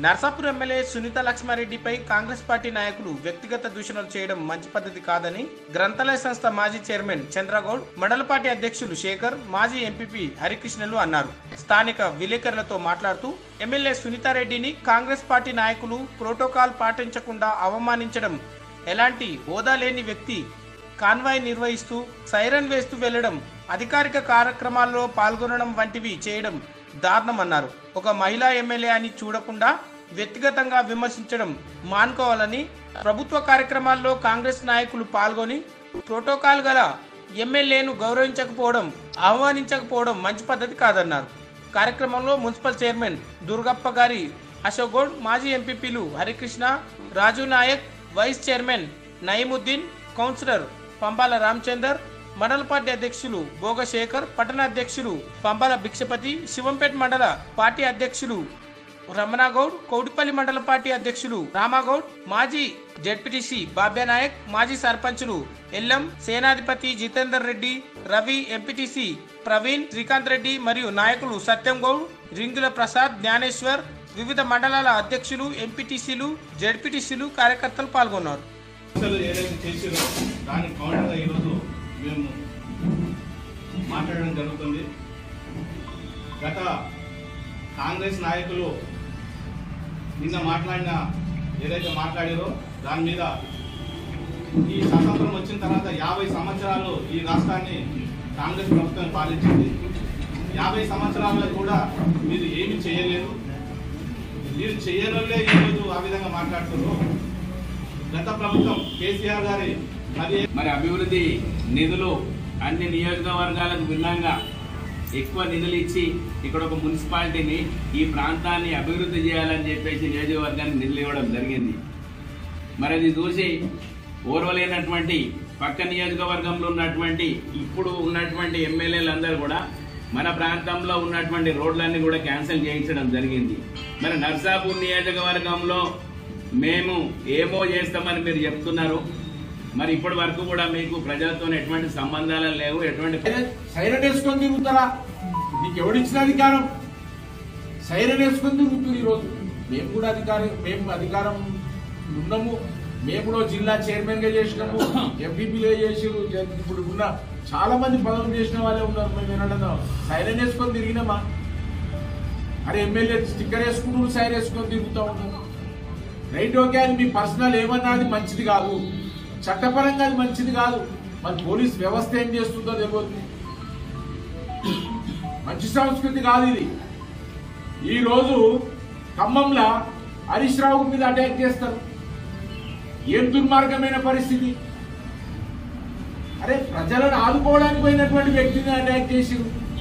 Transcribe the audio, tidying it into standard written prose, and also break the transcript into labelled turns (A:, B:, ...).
A: Narsapur MLA Sunitha లక్ష్మారెడ్డిపై Congress party నాయకులు వ్యక్తిగత దూషణలు చేయడం మంచి పద్ధతి కాదని గ్రంథాలయ సంస్థ మాజీ చైర్మన్ చంద్రగౌడ్, మండల పార్టీ అధ్యక్షులు శేఖర్, మాజీ ఎంపీపీ హరికృష్ణలు అన్నారు. స్థానిక విలేకరులతో మాట్లాడుతూ ఎమ్మెల్యే సునీతారెడ్డిని కాంగ్రెస్ పార్టీ నాయకులు ప్రోటోకాల్ పాటించకుండా అవమానించడం, ఎలాంటి హోదా లేని వ్యక్తి కాన్వాయ్ నిర్వహిస్తూ సైరన్ వేస్తూ వెళ్లడం, అధికారిక కార్యక్రమాల్లో పాల్గొనడం వంటివి చేయడం దారుణమన్నారు. ఒక మహిళా ఎమ్మెల్యే అని చూడకుండా వ్యక్తిగతంగా విమర్శించడం మానుకోవాలని, ప్రభుత్వ కార్యక్రమాల్లో కాంగ్రెస్ నాయకులు పాల్గొని ప్రోటోకాల్ గల ఎమ్మెల్యేను గౌరవించకపోవడం, ఆహ్వానించకపోవడం మంచి పద్ధతి కాదన్నారు. కార్యక్రమంలో మున్సిపల్ చైర్మన్ దుర్గప్ప గారి, అశోక్ గౌడ్, మాజీ ఎంపీపీలు Harikrishna, Raju Nayak, vice chairman Nayeemuddin, councillor Pambala Ramchander, మండల పార్టీ అధ్యక్షులు భోగశేఖర్, పట్టణ అధ్యక్షులు పంబాల భిక్షపతి, శివంపేట మండల పార్టీ అధ్యక్షులు రమణగౌడ్, కౌడిపల్లి మండల పార్టీ అధ్యక్షులు రామగౌడ్, మాజీ జెడ్పీటీసీ బాబ్యానాయక్, మాజీ సర్పంచులు ఎల్లం, సేనాధిపతి జితేందర్ రెడ్డి, రవి, ఎంపీటీసీ ప్రవీణ్, శ్రీకాంత్ రెడ్డి మరియు నాయకులు సత్యం గౌడ్, రింగుల ప్రసాద్, జ్ఞానేశ్వర్, వివిధ మండలాల అధ్యక్షులు, ఎంపీటీసీలు, జెడ్పీటీసీలు, కార్యకర్తలు పాల్గొన్నారు.
B: మేము మాట్లాడడం జరుగుతుంది. గత కాంగ్రెస్ నాయకులు నిన్న ఏదైతే మాట్లాడారో దాని మీద ఈ స్వాతంత్రం వచ్చిన తర్వాత 50 సంవత్సరాలు ఈ రాష్ట్రాన్ని కాంగ్రెస్ ప్రభుత్వం పాలించింది. 50 సంవత్సరాల్లో కూడా మీరు ఏమి చేయలేదు, మీరు చేయనోళ్ళే ఈరోజు ఆ విధంగా మాట్లాడుతున్నారు. గత ప్రభుత్వం కేసీఆర్ గారి
C: మరి అభివృద్ధి నిధులు అన్ని నియోజకవర్గాలకు భిన్నంగా ఎక్కువ నిధులు ఇచ్చి ఇక్కడ ఒక మున్సిపాలిటీని, ఈ ప్రాంతాన్ని అభివృద్ధి చేయాలని చెప్పేసి నియోజకవర్గానికి నిధులు ఇవ్వడం జరిగింది. మరి అది చూసి ఓర్వలేనటువంటి పక్క నియోజకవర్గంలో ఉన్నటువంటి ఇప్పుడు ఉన్నటువంటి ఎమ్మెల్యేలందరూ కూడా మన ప్రాంతంలో ఉన్నటువంటి రోడ్లన్నీ కూడా క్యాన్సిల్ చేయించడం జరిగింది. మరి నర్సాపూర్ నియోజకవర్గంలో మేము ఏమో చేస్తామని మీరు చెప్తున్నారు. మరి ఇప్పటి వరకు కూడా మీకు ప్రజలతో ఎటువంటి సంబంధాలు లేవు. ఎటువంటి
D: సైరన్ వేసుకొని తిరుగుతారా? మీకు ఎవడిచ్చిన అధికారం? సైరన్ వేసుకొని తిరుగుతుంది. ఈరోజు మేము కూడా అధికారం ఉన్నాము. మేము కూడా జిల్లా చైర్మన్ గా చేసినాము, ఎంపీపీగా చేసి, ఇప్పుడు ఉన్న చాలా మంది పదవులు చేసిన వాళ్ళే ఉన్నారు. మేము ఏమన్నా సైరన్ వేసుకొని తిరిగినామా? అరే ఎమ్మెల్యే స్టిక్కర్ వేసుకుంటూ సైరన్ వేసుకొని తిరుగుతూ ఉంటాం. రైట్, ఓకే, అది మీ పర్సనల్ ఏమన్నా అది మంచిది కాదు, చట్టపరంగా అది మంచిది కాదు. మరి పోలీస్ వ్యవస్థ ఏం చేస్తుందో తెలియదు. మంచి సంస్కృతి కాదు ఇది. ఈరోజు ఖమ్మంలో హరీష్ రావు మీద అటాక్ చేస్తారు. ఏం దుర్మార్గమైన పరిస్థితి! అరే ప్రజలను ఆదుకోవడానికి పోయినటువంటి వ్యక్తిని అటాక్ చేసిరు.